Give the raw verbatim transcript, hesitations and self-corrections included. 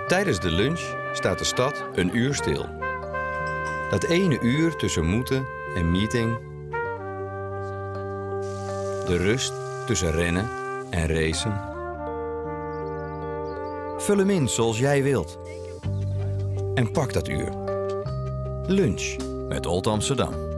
Tijdens de lunch staat de stad een uur stil. Dat ene uur tussen moeten en meeting. De rust tussen rennen en racen. Vul hem in zoals jij wilt. En pak dat uur. Lunch met Old Amsterdam.